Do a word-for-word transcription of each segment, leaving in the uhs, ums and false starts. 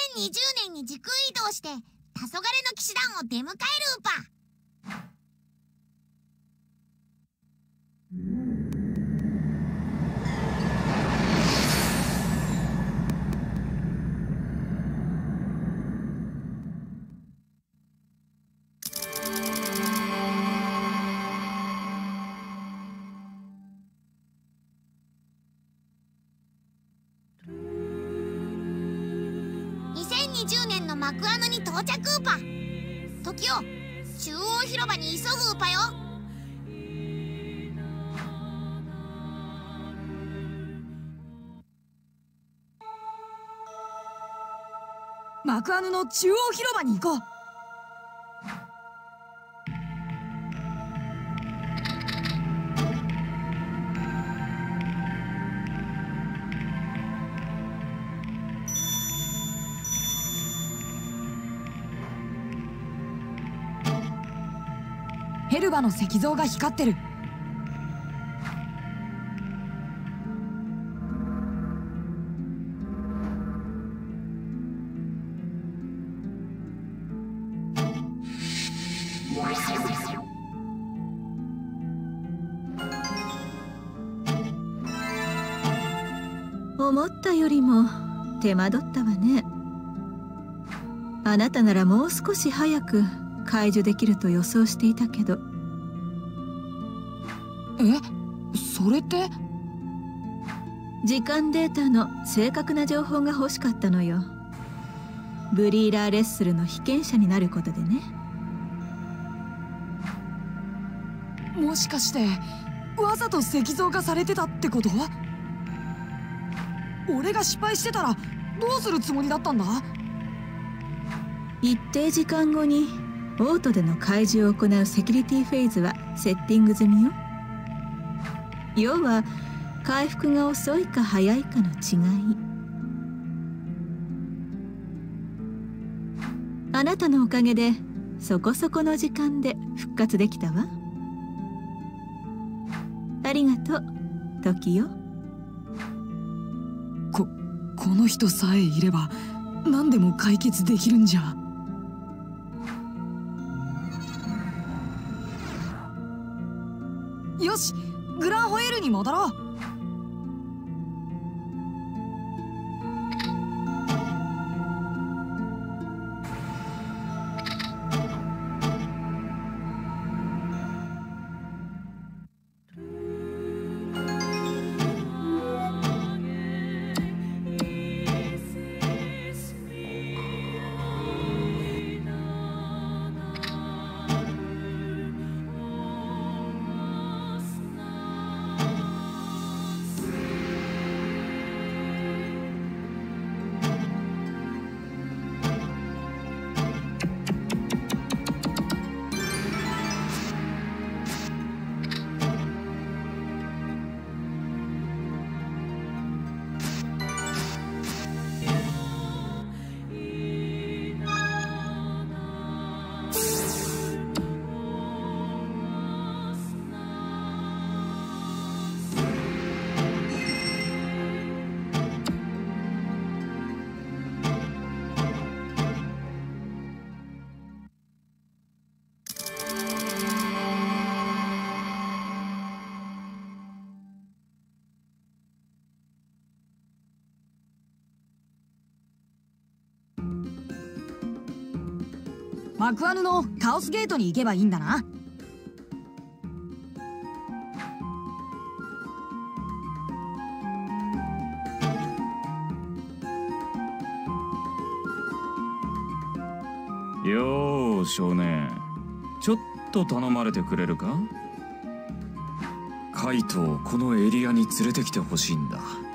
せんにじゅうねんに時空移動して黄昏の騎士団を出迎えるウパ。にせんにじゅうねんの幕穴に到着ウパ。時を中央広場に急ぐウパよ。 幕穴の中央広場に行こう。ヘルバの石像が光ってる。 思ったよりも手間取ったわね。あなたならもう少し早く解除できると予想していたけど。 え、それって時間データの正確な情報が欲しかったのよ。ブリーラーレッスルの被験者になることでね。 もしかしてわざと石像化されてたってこと？俺が失敗してたらどうするつもりだったんだ？ 一定時間後にオートでの開示を行うセキュリティフェーズはセッティング済みよ。要は回復が遅いか早いかの違い。あなたのおかげでそこそこの時間で復活できたわ。ありがとうトキよ。 ここの人さえいれば何でも解決できるんじゃ。よし、グランホエールに戻ろう。マクアヌのカオスゲートに行けばいいんだな。 よー少年、ちょっと頼まれてくれるか？カイトをこのエリアに連れてきてほしいんだ。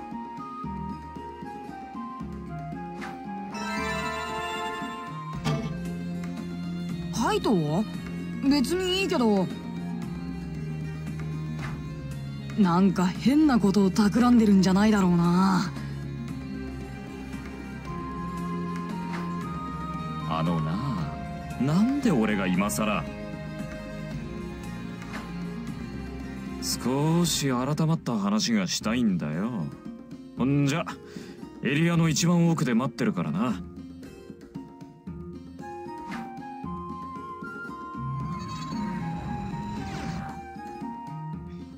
カイトは別にいいけど、なんか変なことを企んでるんじゃないだろうな。 あのな、なんで俺が今さら。少し改まった話がしたいんだよ。ほんじゃエリアの一番奥で待ってるからな。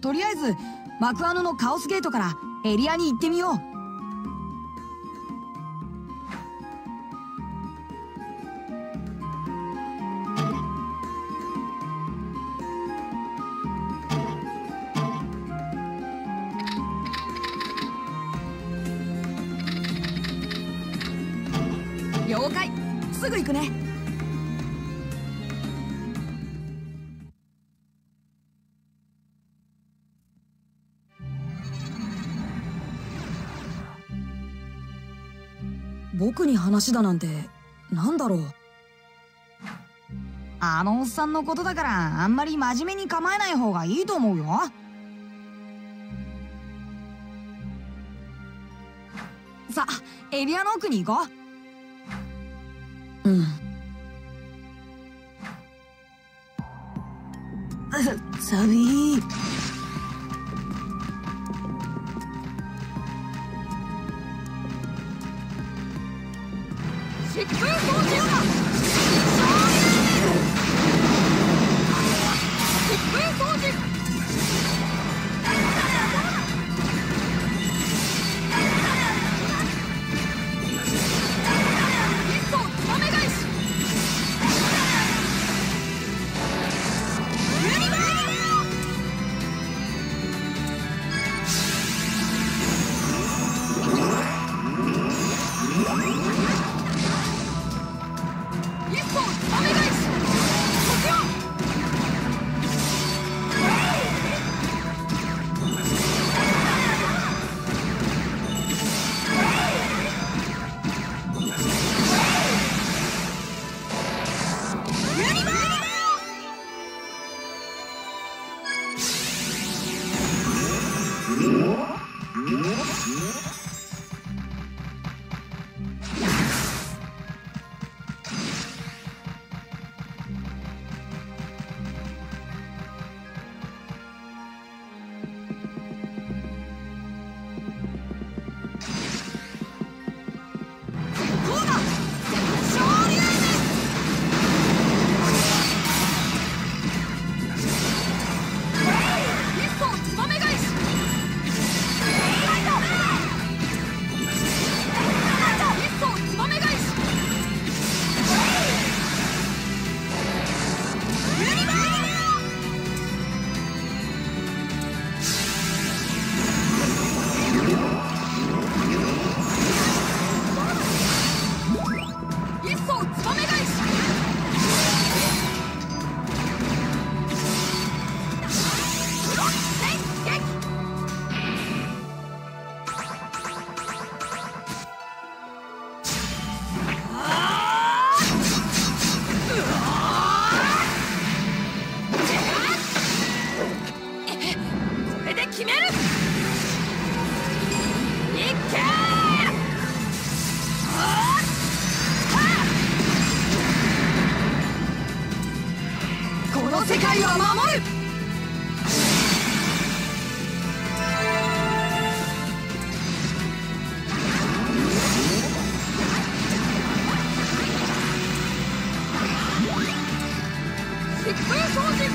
とりあえずマクアノのカオスゲートからエリアに行ってみよう。了解、すぐ行くね。僕に話だなんてなんだろう。あのおっさんのことだからあんまり真面目に構えない方がいいと思うよ。さあエリアの奥に行こう。うん。 サビー。 疾風装置だ。疾風装置。一層つばめ返し。ユニバー世界は守る。疾風装置。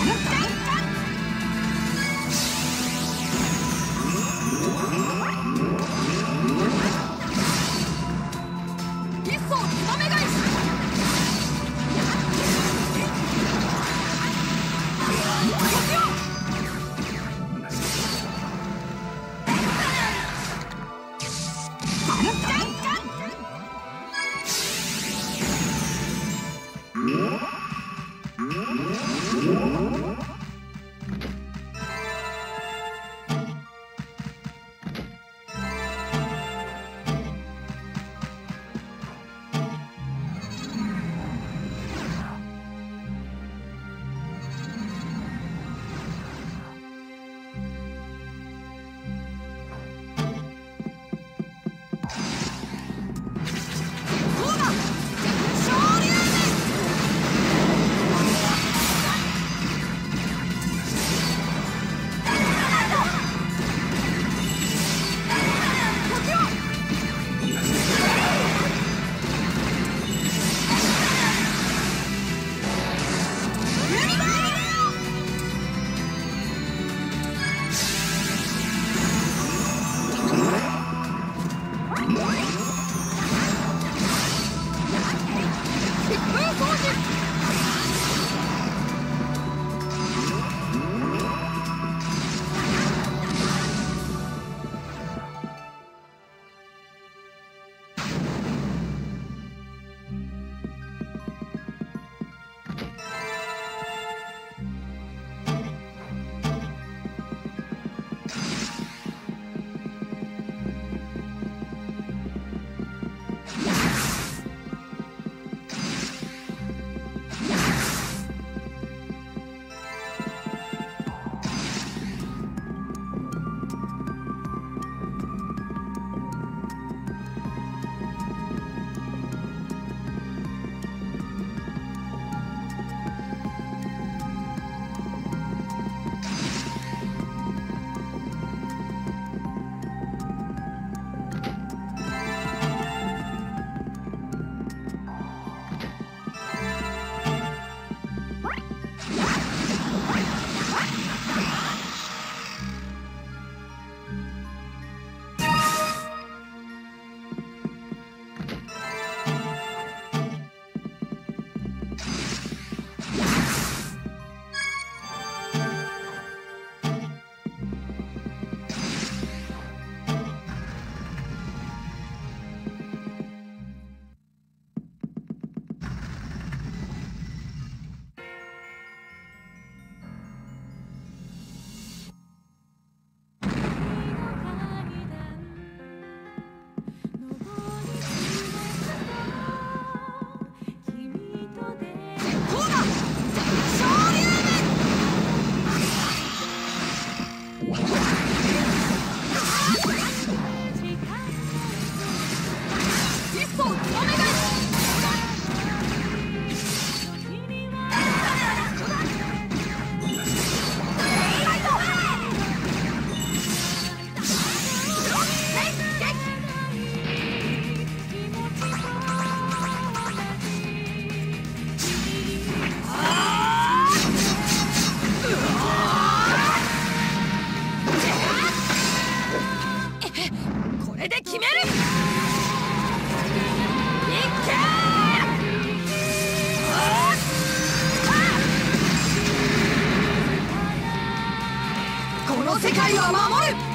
世界を守る。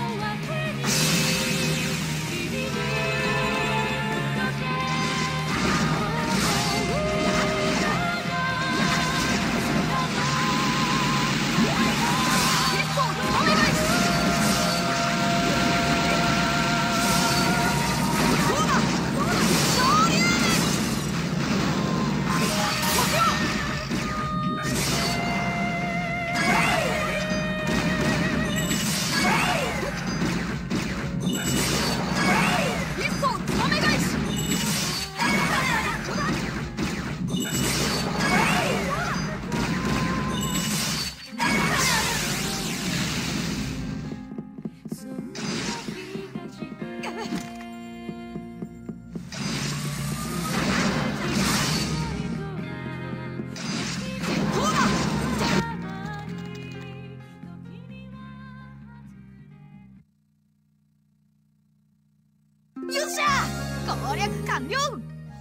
完了。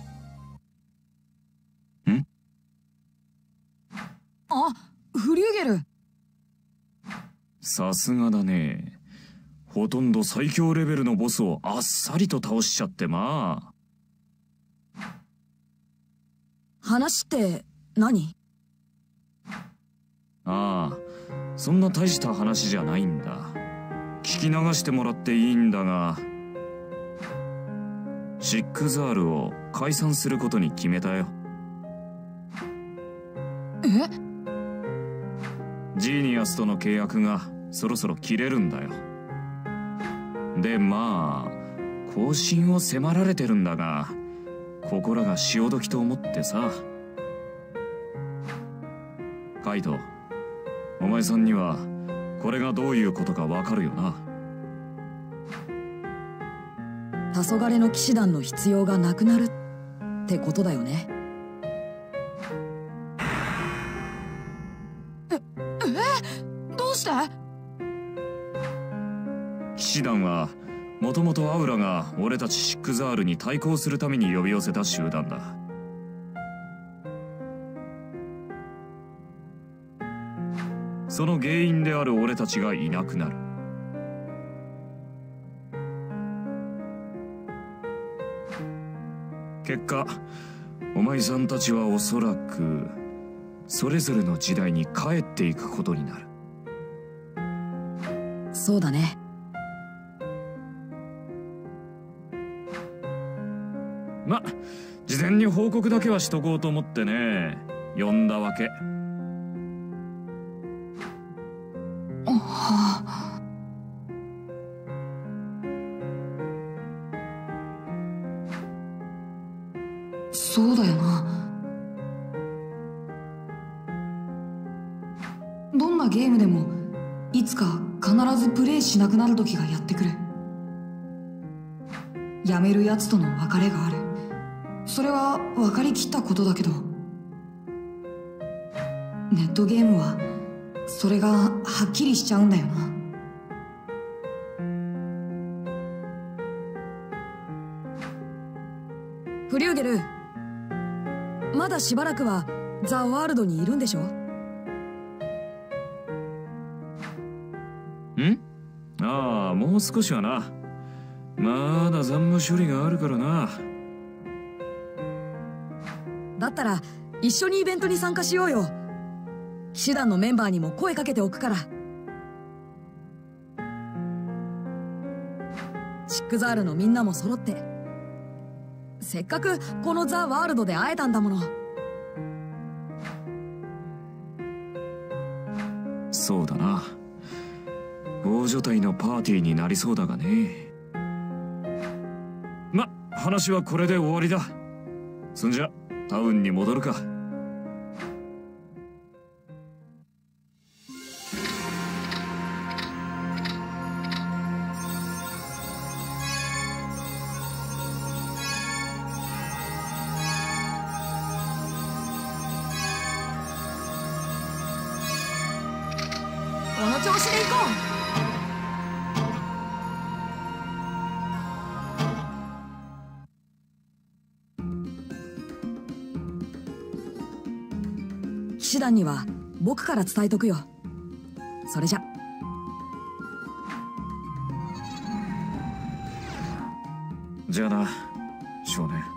ん？ あ、フリューゲル。 さすがだね。ほとんど最強レベルのボスをあっさりと倒しちゃってまあ。 話って何？ ああ、そんな大した話じゃないんだ。聞き流してもらっていいんだが、シックザールを解散することに決めたよ。 え？ ジーニアスとの契約がそろそろ切れるんだよ。でまあ更新を迫られてるんだが、ここらが潮時と思ってさ。カイト、お前さんにはこれがどういうことかわかるよな。 黄昏の騎士団の必要がなくなるってことだよね。え、え、どうして？ 騎士団はもともとアウラが俺たちシックザールに対抗するために呼び寄せた集団だ。その原因である俺たちがいなくなる。結果、お前さんたちはおそらくそれぞれの時代に帰っていくことになる。 そうだね。 ま、事前に報告だけはしとこうと思ってね、呼んだわけ。 そうだよな。どんなゲームでもいつか必ずプレイしなくなる時がやってくる。やめるやつとの別れがある。それは分かりきったことだけど、ネットゲームはそれがはっきりしちゃうんだよな。フリューゲル、まだしばらくはザ・ワールドにいるんでしょ？ ん？ああ、もう少しはな。まだ残務処理があるからな。 だったら一緒にイベントに参加しようよ。騎士団のメンバーにも声かけておくから。シックザールのみんなも揃って、せっかくこのザ・ワールドで会えたんだもの。 そうだな。大所帯のパーティーになりそうだがね。ま、話はこれで終わりだ。そんじゃタウンに戻るか。 この調子で行こう。騎士団には僕から伝えとくよ。それじゃ。 じゃあな、少年。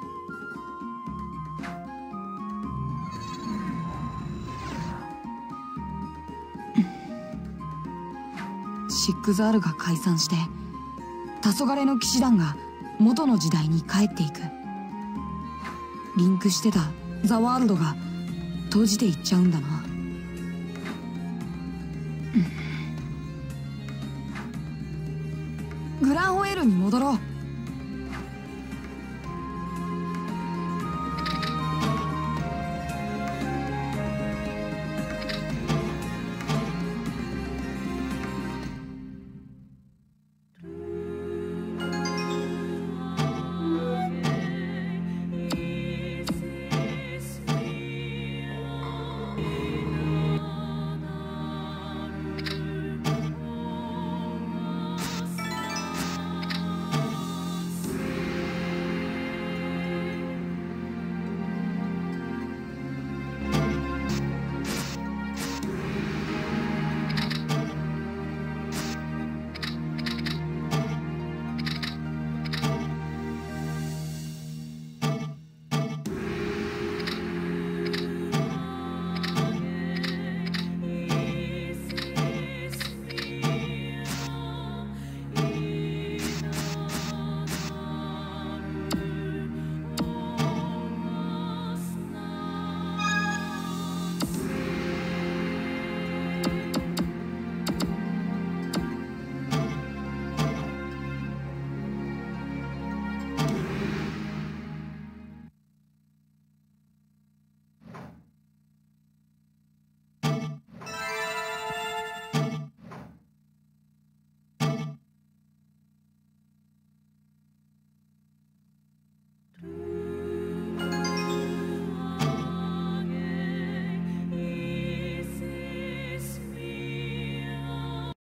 シックザールが解散して、黄昏の騎士団が元の時代に帰っていく。リンクしてたザ・ワールドが閉じていっちゃうんだな。グランホエールに戻ろう。